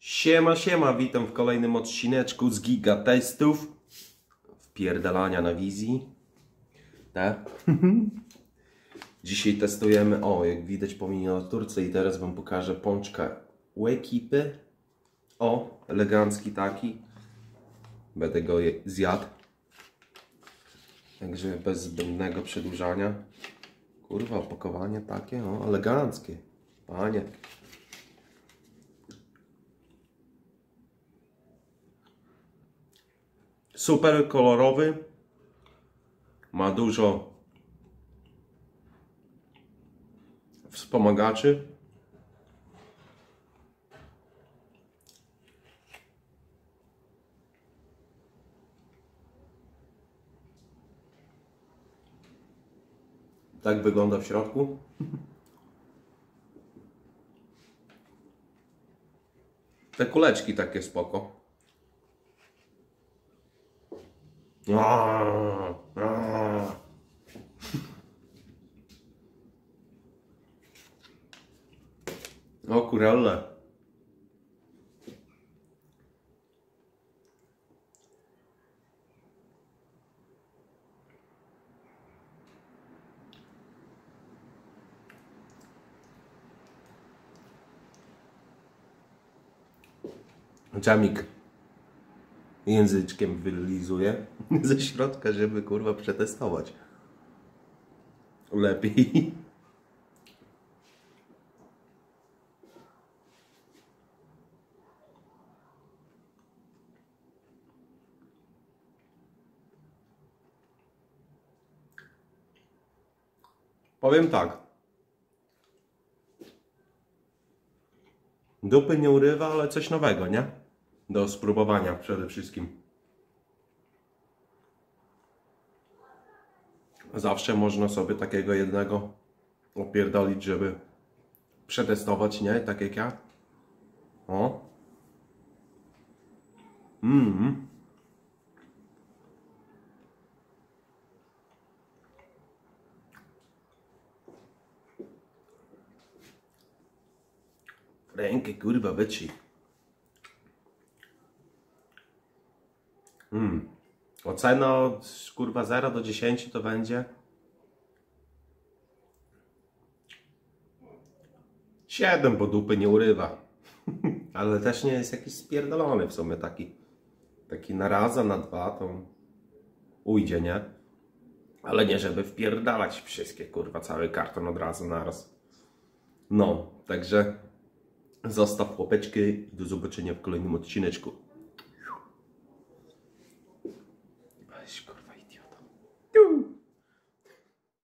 Siema, siema, witam w kolejnym odcineczku z Giga Testów. Wpierdalania na wizji. Tak? Dzisiaj testujemy, jak widać po miniaturce, i teraz wam pokażę pączka u ekipy. Elegancki taki. Będę go zjadł. Także bez zbędnego przedłużania. Kurwa, opakowanie takie, eleganckie. Panie. Super kolorowy, ma dużo wspomagaczy. Tak wygląda w środku. Te kuleczki takie spoko. O kurelle. Dżemik języczkiem wylizuje ze środka, żeby kurwa przetestować lepiej. Powiem tak. Dupy nie urywa, ale coś nowego, nie? Do spróbowania przede wszystkim. Zawsze można sobie takiego jednego opierdolić, żeby przetestować, nie? Tak jak ja. Rękę kurwa wyci. Ocena od kurwa 0 do 10 to będzie 7, bo dupy nie urywa. Ale też nie jest jakiś spierdolony w sumie taki na raza, na 2 to ujdzie, nie? Ale nie żeby wpierdalać wszystkie kurwa, cały karton od razu naraz. No, także zostaw łapeczkę i do zobaczenia w kolejnym odcineczku.